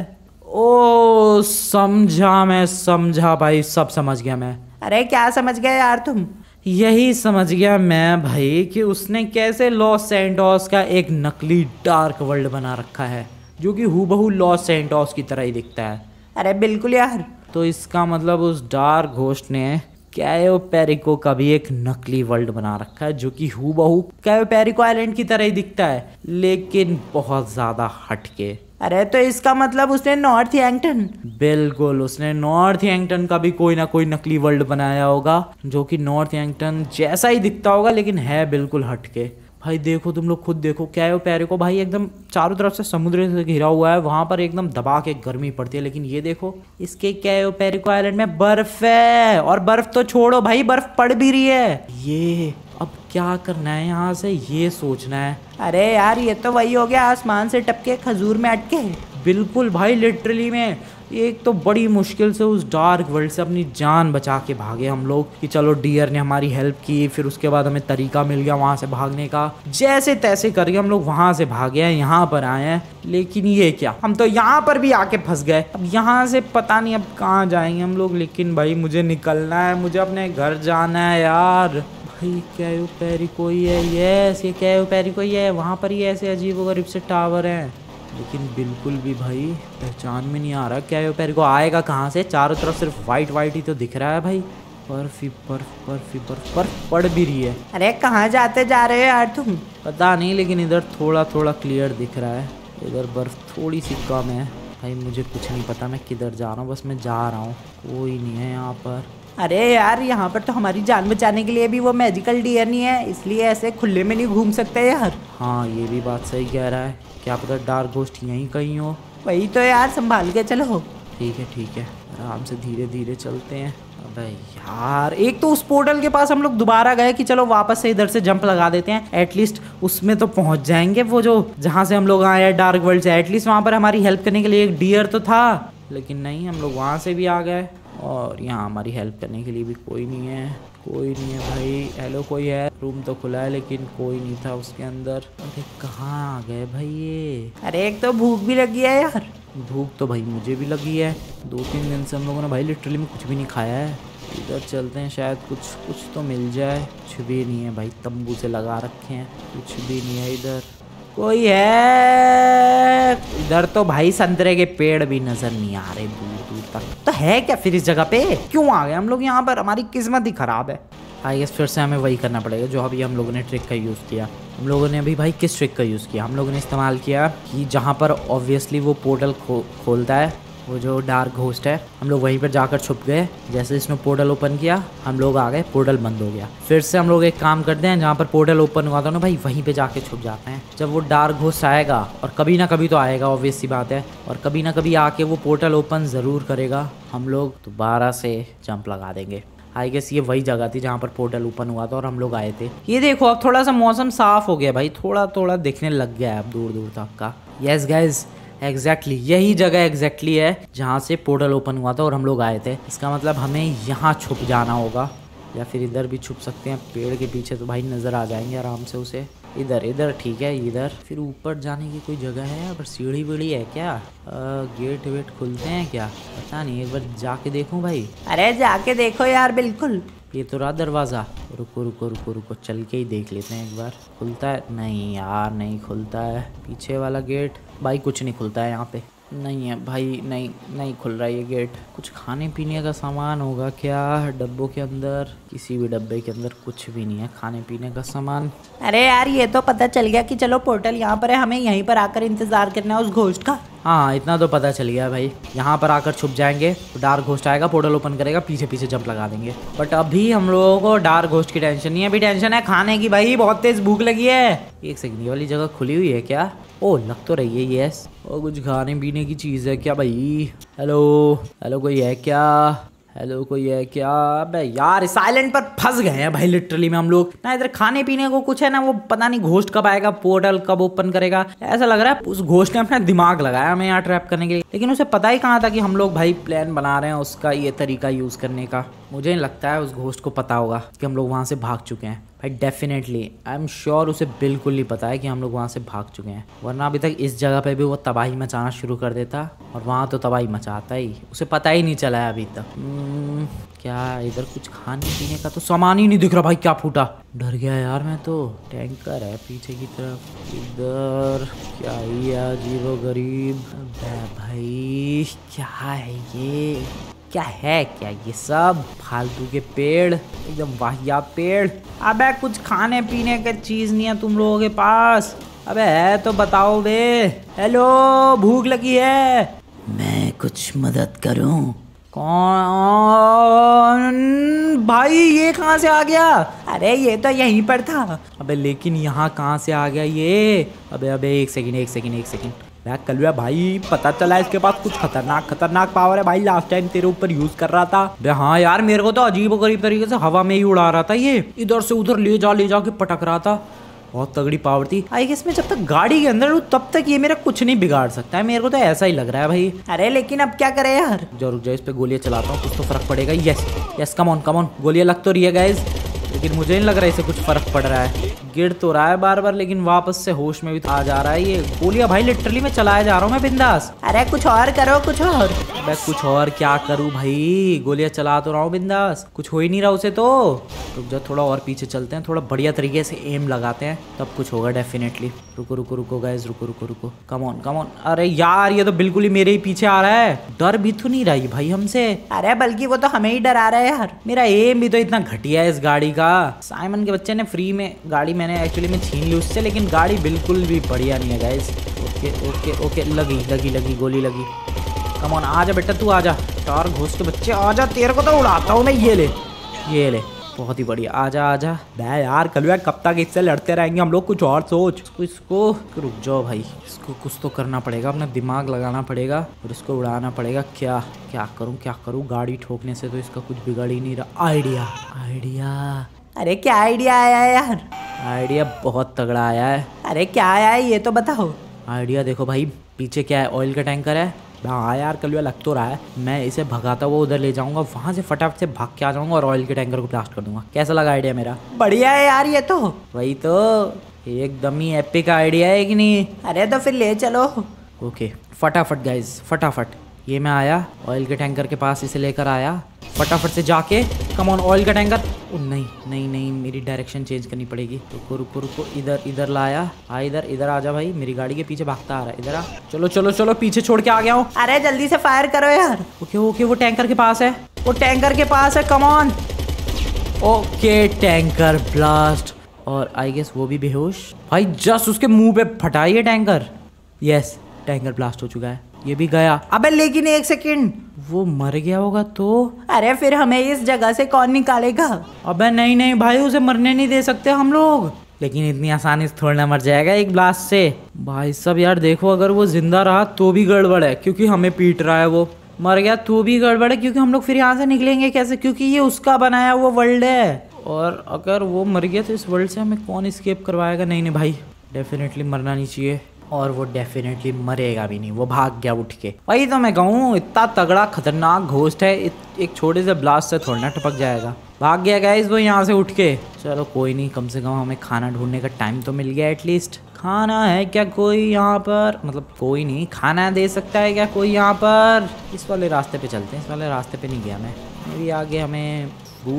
ओ समझा, मैं समझा भाई, सब समझ गया मैं। अरे क्या समझ गया यार तुम? यही समझ गया मैं भाई कि उसने कैसे लॉस सैंटोस का एक नकली डार्क वर्ल्ड बना रखा है जो कि हूबहू लॉस सैंटोस की तरह ही दिखता है। अरे बिल्कुल यार। तो इसका मतलब उस डार्क घोस्ट ने कैयो पेरिको का भी एक नकली वर्ल्ड बना रखा है जो कि हूबहू कैयो पेरिको आइलैंड की तरह ही दिखता है, लेकिन बहुत ज्यादा हटके। अरे तो इसका मतलब उसने नॉर्थ यंगटन, बिल्कुल उसने नॉर्थ यंगटन का भी कोई ना कोई नकली वर्ल्ड बनाया होगा जो कि नॉर्थ यंगटन जैसा ही दिखता होगा लेकिन है बिल्कुल हटके। भाई देखो तुम लोग खुद देखो, कैयो पेरिको भाई एकदम चारों तरफ से समुद्र से घिरा हुआ है, वहां पर एकदम दबा के गर्मी पड़ती है। लेकिन ये देखो इसके कैयो पेरिको आइलैंड में बर्फ है, और बर्फ तो छोड़ो भाई बर्फ पड़ भी रही है। ये अब क्या करना है यहाँ से ये सोचना है। अरे यार ये तो वही हो गया आसमान से टपके खजूर में अटके। बिल्कुल भाई लिटरली में एक तो बड़ी मुश्किल से उस डार्क वर्ल्ड से अपनी जान बचा के भागे हम लोग कि चलो डियर ने हमारी हेल्प की, फिर उसके बाद हमें तरीका मिल गया वहां से भागने का। जैसे तैसे करके हम लोग वहां से भागे हैं, यहाँ पर आए हैं। लेकिन ये क्या, हम तो यहाँ पर भी आके फंस गए। अब यहाँ से पता नहीं अब कहाँ जाएंगे हम लोग। लेकिन भाई मुझे निकलना है, मुझे अपने घर जाना है यार। भाई कैयो पेरिको ही है, यस ये कैयो पेरिको ही है। वहाँ पर ही ऐसे अजीबोगरीब से टावर हैं, लेकिन बिल्कुल भी भाई पहचान में नहीं आ रहा कैयो पेरिको आएगा कहाँ से। चारों तरफ सिर्फ वाइट वाइट ही तो दिख रहा है भाई। बर्फ ही बर्फ, बर्फ ही बर्फ, बर्फ पड़ भी रही है। अरे कहाँ जाते जा रहे हो यार तुम? पता नहीं, लेकिन इधर थोड़ा थोड़ा क्लियर दिख रहा है, इधर बर्फ थोड़ी सी कम है। भाई मुझे कुछ नहीं पता मैं किधर जा रहा हूँ, बस मैं जा रहा हूँ, कोई नहीं है यहाँ पर। अरे यार यहाँ पर तो हमारी जान बचाने के लिए भी वो मैजिकल डियर नहीं है, इसलिए ऐसे खुले में नहीं घूम सकते यार। हाँ ये भी बात सही कह रहा है, क्या पता डार्क घोस्ट यहीं कहीं हो। वही तो यार, संभाल के चलो। ठीक है आराम से धीरे धीरे चलते हैं। अबे यार एक तो उस पोर्टल के पास हम लोग दोबारा गए कि चलो वापस से इधर से जंप लगा देते हैं, एटलीस्ट उसमें तो पहुंच जाएंगे। वो जो जहाँ से हम लोग आए हैं डार्क वर्ल्ड से, एटलीस्ट वहाँ पर हमारी हेल्प करने के लिए एक डियर तो था। लेकिन नहीं, हम लोग वहाँ से भी आ गए और यहाँ हमारी हेल्प करने के लिए भी कोई नहीं है। कोई नहीं है भाई। हेलो कोई है? रूम तो खुला है लेकिन कोई नहीं था उसके अंदर। अरे कहाँ आ गए भाई ये? अरे एक तो भूख भी लगी है यार। भूख तो भाई मुझे भी लगी है, 2-3 दिन से हम लोगों ने भाई लिटरली में कुछ भी नहीं खाया है। इधर चलते हैं, शायद कुछ तो मिल जाए। कुछ भी नहीं है भाई, तंबू से लगा रखे हैं, कुछ भी नहीं है इधर। कोई है इधर तो भाई, संतरे के पेड़ भी नजर नहीं आ रहे दूर दूर तक। तो है क्या फिर इस जगह पे, क्यों आ गए हम लोग यहाँ पर? हमारी किस्मत ही खराब है। आई गेस फिर से हमें वही करना पड़ेगा जो अभी हम लोगों ने ट्रिक का यूज़ किया। हम लोगों ने अभी भाई किस ट्रिक का यूज़ किया? हम लोगों ने इस्तेमाल किया कि जहाँ पर ऑब्वियसली वो पोर्टल खोलता है, वो जो डार्क घोस्ट है, हम लोग वहीं पर जाकर छुप गए। जैसे इसने पोर्टल ओपन किया हम लोग आ गए, पोर्टल बंद हो गया। फिर से हम लोग एक काम करते हैं, जहाँ पर पोर्टल ओपन हुआ था ना भाई, वहीं पे जाके छुप जाते हैं। जब वो डार्क घोस्ट आएगा, और कभी ना कभी तो आएगा, ऑब्वियस सी बात है, और कभी ना कभी आके वो पोर्टल ओपन ज़रूर करेगा, हम लोग दोबारा से जंप लगा देंगे। आई गेस ये वही जगह थी जहाँ पर पोर्टल ओपन हुआ था और हम लोग आए थे। ये देखो अब थोड़ा सा मौसम साफ हो गया भाई, थोड़ा थोड़ा दिखने लग गया है अब दूर दूर तक का। यस गाइज, एग्जैक्टली यही जगह एग्जैक्टली है जहाँ से पोर्टल ओपन हुआ था और हम लोग आए थे। इसका मतलब हमें यहाँ छुप जाना होगा, या फिर इधर भी छुप सकते हैं पेड़ के पीछे, तो भाई नज़र आ जाएंगे आराम से उसे। इधर ठीक है, इधर। फिर ऊपर जाने की कोई जगह है, पर सीढ़ी वीढ़ी है क्या? गेट वेट खुलते हैं क्या? पता नहीं, एक बार जाके देखूं भाई। अरे जाके देखो यार, बिल्कुल। ये तो रहा दरवाज़ा। रुको रुको रुको रुको, चल के ही देख लेते हैं एक बार। खुलता है? नहीं यार, नहीं खुलता है। पीछे वाला गेट भाई कुछ नहीं खुलता है यहाँ पे। नहीं है भाई, नहीं खुल रहा है ये गेट। कुछ खाने पीने का सामान होगा क्या डब्बों के अंदर? किसी भी डब्बे के अंदर कुछ भी नहीं है खाने पीने का सामान। अरे यार ये तो पता चल गया कि चलो पोर्टल यहाँ पर है, हमें यहीं पर आकर इंतजार करना है उस घोस्ट का। हाँ इतना तो पता चल गया भाई, यहाँ पर आकर छुप जाएंगे, डार्क घोस्ट आएगा, पोर्टल ओपन करेगा, पीछे पीछे जंप लगा देंगे। बट अभी हम लोगों को डार्क घोस्ट की टेंशन नहीं है, अभी टेंशन है खाने की भाई, बहुत तेज भूख लगी है। एक सेकंड, ये वाली जगह खुली हुई है क्या? ओ लग तो रही है यस। और कुछ खाने पीने की चीज़ है क्या भाई? हेलो कोई है क्या? हेलो कोई है क्या? अबे यार साइलेंट पर फंस गए हैं भाई लिटरली में हम लोग ना। इधर खाने पीने को कुछ है ना, वो पता नहीं घोस्ट कब आएगा, पोर्टल कब ओपन करेगा। ऐसा लग रहा है उस घोस्ट ने अपना दिमाग लगाया हमें यहाँ ट्रैप करने के लिए, लेकिन उसे पता ही कहाँ था कि हम लोग भाई प्लान बना रहे हैं उसका ये तरीका यूज़ करने का। मुझे नहीं लगता है उस घोस्ट को पता होगा कि हम लोग वहाँ से भाग चुके हैं भाई। डेफिनेटली आई एम श्योर उसे बिल्कुल नहीं पता है कि हम लोग वहाँ से भाग चुके हैं, वरना अभी तक इस जगह पे भी वो तबाही मचाना शुरू कर देता, और वहाँ तो तबाही मचाता ही, उसे पता ही नहीं चला है अभी तक। क्या इधर कुछ खाने पीने का तो सामान ही नहीं दिख रहा भाई, क्या फूटा? डर गया यार मैं तो। टैंकर है पीछे की तरफ, इधर क्या ही अजीबो गरीब। भाई क्या है ये? क्या है क्या ये सब? फालतू के पेड़, एकदम वाहियात पेड़। अबे कुछ खाने पीने का चीज नहीं है तुम लोगों के पास? अबे है तो बताओ बे। हेलो भूख लगी है, मैं कुछ मदद करूं? कौन भाई? ये कहाँ से आ गया? अरे ये तो यहीं पर था। अबे लेकिन यहाँ कहाँ से आ गया ये? अबे एक सेकंड कलुआ भाई, पता चला इसके पास कुछ खतरनाक पावर है भाई। लास्ट टाइम तेरे ऊपर यूज कर रहा था। हाँ यार मेरे को तो अजीबोगरीब तरीके से हवा में ही उड़ा रहा था, ये इधर से उधर ले जा के पटक रहा था। बहुत तगड़ी पावर थी। आई गेस मैं जब तक गाड़ी के अंदर हूँ तब तक ये मेरा कुछ नहीं बिगाड़ सकता है, मेरे को तो ऐसा ही लग रहा है भाई। अरे लेकिन अब क्या करे यार? रुक जाओ, इस पे गोलियां चलाता हूँ, कुछ तो फर्क पड़ेगा। यस कम ऑन, गोलियां लग तो रही है गाइज, लेकिन मुझे नहीं लग रहा है इसे कुछ फर्क पड़ रहा है। गिर तो रहा है बार बार, लेकिन वापस से होश में भी आ जा रहा है। ये गोलियां भाई लिटरली मैं चलाया जा रहा हूँ मैं बिंदास। अरे कुछ और करो, कुछ और। मैं कुछ और क्या करूँ भाई? गोलियां चला तो रहा हूँ बिंदास, कुछ हो ही नहीं रहा उसे तो। रुक जाओ, थोड़ा और पीछे चलते हैं, थोड़ा बढ़िया तरीके से एम लगाते हैं, तब कुछ होगा डेफिनेटली। रुको गाइस, रुको कम ऑन। अरे यार ये तो बिल्कुल ही मेरे ही पीछे आ रहा है। डर भी तो नहीं रही भाई हमसे। अरे बल्कि वो तो हमें ही डरा रहा है यार। मेरा एम भी तो इतना घटिया है इस गाड़ी का। साइमन के बच्चे ने फ्री में गाड़ी मैंने एक्चुअली में छीन ली उससे, लेकिन गाड़ी बिल्कुल भी बढ़िया नहीं है गाइस। ओके लगी गोली लगी। कम ऑन, आजा बेटा तू आजा। चार घोस्ट के बच्चे आजा, तेरे को तो उड़ाता हूँ मैं। ये ले बहुत ही बढ़िया, आजा। बे यार कलुआ कब तक इससे लड़ते रहेंगे हम लोग? कुछ और सोच। इसको रुक जाओ भाई, इसको कुछ तो करना पड़ेगा, अपना दिमाग लगाना पड़ेगा और इसको उड़ाना पड़ेगा। क्या करूँ? गाड़ी ठोकने से तो इसका कुछ बिगड़ ही नहीं रहा। आइडिया। अरे क्या आइडिया आया है यार? आइडिया बहुत तगड़ा आया है। अरे क्या आया है ये तो बताओ। आइडिया देखो भाई, पीछे क्या है? ऑयल का टैंकर है। हाँ यार कलुआ लग तो रहा है। मैं इसे भगाता हुआ उधर ले जाऊंगा, वहां से फटाफट से भाग के आ जाऊंगा और ऑयल के टैंकर को ब्लास्ट कर दूंगा। कैसा लगा आइडिया मेरा? बढ़िया है यार ये तो। वही तो, एकदम ही एपिक आइडिया है कि नहीं? अरे तो फिर ले चलो। ओके फटाफट गाइज, फटाफट। ये मैं आया ऑयल के टैंकर के पास, इसे लेकर आया फटाफट से जाके। कम ऑन, ऑयल का टैंकर ओ नहीं नहीं नहीं, मेरी डायरेक्शन चेंज करनी पड़ेगी। रुको रुको रुको, इधर लाया। हाँ इधर आ जा भाई, मेरी गाड़ी के पीछे भागता आ रहा है। इधर आ, चलो चलो चलो, पीछे छोड़ के आ गया हूँ। अरे जल्दी से फायर करो यार। ओके ओके, वो टैंकर के पास है, वो टैंकर के पास है, come on. Okay tanker blast, और आई गेस वो भी बेहोश। भाई जस्ट उसके मुंह पे फटाइए टैंकर। यस, टैंकर ब्लास्ट हो चुका है, ये भी गया। अबे लेकिन एक सेकंड, वो मर गया होगा तो? अरे फिर हमें इस जगह से कौन निकालेगा? अबे नहीं नहीं भाई, उसे मरने नहीं दे सकते हम लोग। लेकिन इतनी आसानी से थोड़ा ना मर जाएगा एक ब्लास्ट से। भाई सब यार देखो, अगर वो जिंदा रहा तो भी गड़बड़ है, क्योंकि हमें पीट रहा है। वो मर गया तो भी गड़बड़ है, क्योंकि हम लोग फिर यहाँ से निकलेंगे कैसे? क्योंकि ये उसका बनाया हुआ वर्ल्ड है, और अगर वो मर गया तो इस वर्ल्ड से हमें कौन एस्केप करवाएगा? नहीं नहीं भाई, डेफिनेटली मरना नहीं चाहिए, और वो डेफिनेटली मरेगा भी नहीं, वो भाग गया उठ के। वही तो मैं कहूँ, इतना तगड़ा खतरनाक घोस्ट है, एक छोटे से ब्लास्ट से थोड़ा ना टपक जाएगा। भाग गया गाइस वो यहाँ से उठ के। चलो कोई नहीं, कम से कम हमें खाना ढूंढने का टाइम तो मिल गया एटलीस्ट। खाना है क्या कोई यहाँ पर? मतलब कोई नहीं, खाना दे सकता है क्या कोई यहाँ पर? इस वाले रास्ते पे चलते हैं, इस वाले रास्ते पे नहीं गया मैं। मेरी आगे हमें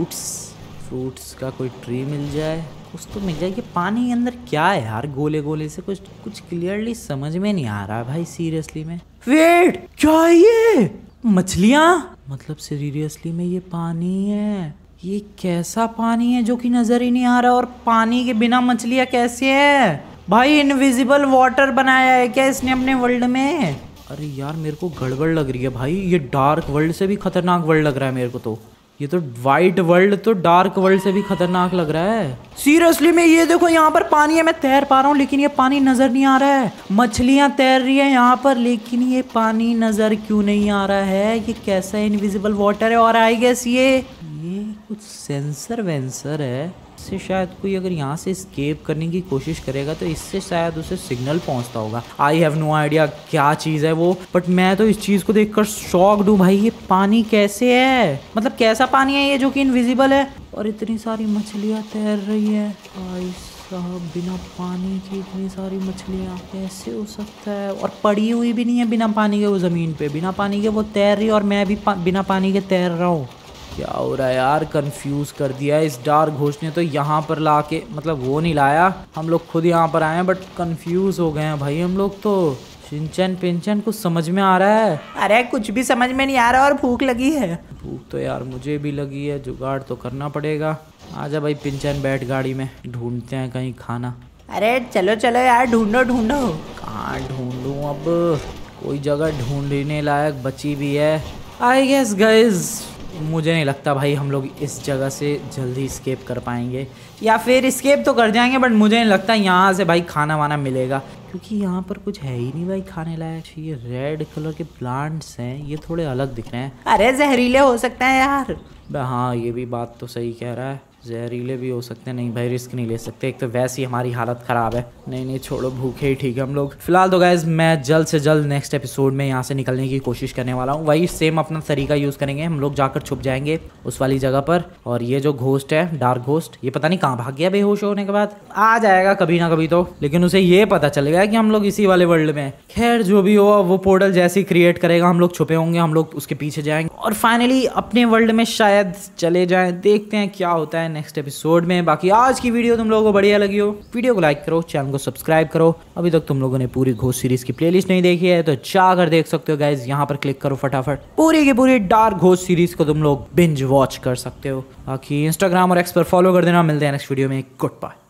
फ्रूट्स का कोई ट्री मिल जाए, कुछ तो मिल जाए। कि पानी के अंदर क्या है यार, गोले गोले से कुछ क्लियरली समझ में नहीं आ रहा भाई, सीरियसली में। वेट, क्या है ये? मछलियाँ? मतलब सीरियसली में ये पानी है? ये कैसा पानी है जो कि नजर ही नहीं आ रहा? और पानी के बिना मछलियाँ कैसे है? भाई इनविजिबल वाटर बनाया है क्या इसने अपने वर्ल्ड में? अरे यार मेरे को गड़बड़ लग रही है भाई, ये डार्क वर्ल्ड से भी खतरनाक वर्ल्ड लग रहा है मेरे को तो। ये तो वाइट वर्ल्ड तो डार्क वर्ल्ड से भी खतरनाक लग रहा है सीरियसली में। ये देखो यहाँ पर पानी है, मैं तैर पा रहा हूँ, लेकिन ये पानी नजर नहीं आ रहा है। मछलियाँ तैर रही है यहाँ पर, लेकिन ये पानी नजर क्यों नहीं आ रहा है? ये कैसा इनविजिबल वाटर है? और आई गेस ये कुछ सेंसर वेंसर है, इससे शायद कोई अगर यहाँ से एस्केप करने की कोशिश करेगा तो इससे शायद उसे सिग्नल पहुँचता होगा। आई हैव नो आइडिया क्या चीज़ है वो, बट मैं तो इस चीज़ को देखकर शॉक्ड हूँ भाई। ये पानी कैसे है? मतलब कैसा पानी है ये जो कि इनविजिबल है, और इतनी सारी मछलियाँ तैर रही है? भाई साहब, बिना पानी की इतनी सारी मछलियाँ कैसे हो सकता है? और पड़ी हुई भी नहीं है बिना पानी के वो ज़मीन पे, बिना पानी के वो तैर रही है, और मैं भी बिना पानी के तैर रहा हूँ। क्या हो रहा है यार? कंफ्यूज कर दिया इस डार्क घोस्ट ने तो यहाँ पर लाके, मतलब वो नहीं लाया, हम लोग खुद यहाँ पर आए हैं, बट कंफ्यूज हो गए हैं भाई हम लोग तो। शिनचैन पिंचैन कुछ समझ में आ रहा है? अरे कुछ भी समझ में नहीं आ रहा, और भूख लगी है। भूख तो यार मुझे भी लगी है, जुगाड़ तो करना पड़ेगा। आजा भाई पिंचैन, बैठ गाड़ी में, ढूंढते हैं कहीं खाना। अरे चलो चलो यार, ढूंढो ढूंढो। कहाँ ढूंढूं अब? कोई जगह ढूंढने लायक बची भी है आई गेस गाइज। मुझे नहीं लगता भाई हम लोग इस जगह से जल्दी एस्केप कर पाएंगे, या फिर एस्केप तो कर जाएंगे, बट मुझे नहीं लगता यहाँ से भाई खाना वाना मिलेगा, क्योंकि यहाँ पर कुछ है ही नहीं भाई खाने लायक। ये रेड कलर के प्लांट्स हैं, ये थोड़े अलग दिख रहे हैं। अरे जहरीले हो सकते हैं यार। हाँ ये भी बात तो सही कह रहा है, जहरीले भी हो सकते हैं। नहीं भाई रिस्क नहीं ले सकते, एक तो वैसे ही हमारी हालत ख़राब है। नहीं छोड़ो, भूखे ही ठीक है हम लोग फिलहाल तो। गाइज मैं जल्द से जल्द नेक्स्ट एपिसोड में यहाँ से निकलने की कोशिश करने वाला हूँ। वही सेम अपना तरीका यूज़ करेंगे, हम लोग जाकर छुप जाएंगे उस वाली जगह पर। और ये जो घोस्ट है, डार्क घोस्ट, ये पता नहीं कहाँ भाग गया बेहोश होने के बाद। आ जाएगा कभी ना कभी तो, लेकिन उसे ये पता चलेगा कि हम लोग इसी वाले वर्ल्ड में। खैर जो भी हो, वो पोर्टल जैसे ही क्रिएट करेगा, हम लोग छुपे होंगे, हम लोग उसके पीछे जाएंगे और फाइनली अपने वर्ल्ड में शायद चले जाएं। देखते हैं क्या होता है नेक्स्ट एपिसोड में। बाकी आज की वीडियो तुम लोगों को बढ़िया लगी हो, वीडियो को लाइक करो, चैनल को सब्सक्राइब करो। अभी तक तुम लोगों ने पूरी घोस्ट सीरीज की प्लेलिस्ट नहीं देखी है तो जाकर देख सकते हो गाइज, यहाँ पर क्लिक करो फटाफट। पूरी की पूरी डार्क घोस्ट सीरीज को तुम लोग बिंज वॉच कर सकते हो। बाकी इंस्टाग्राम और एक्स पर फॉलो कर देना। मिलते हैं नेक्स्ट वीडियो में, गुड बाय।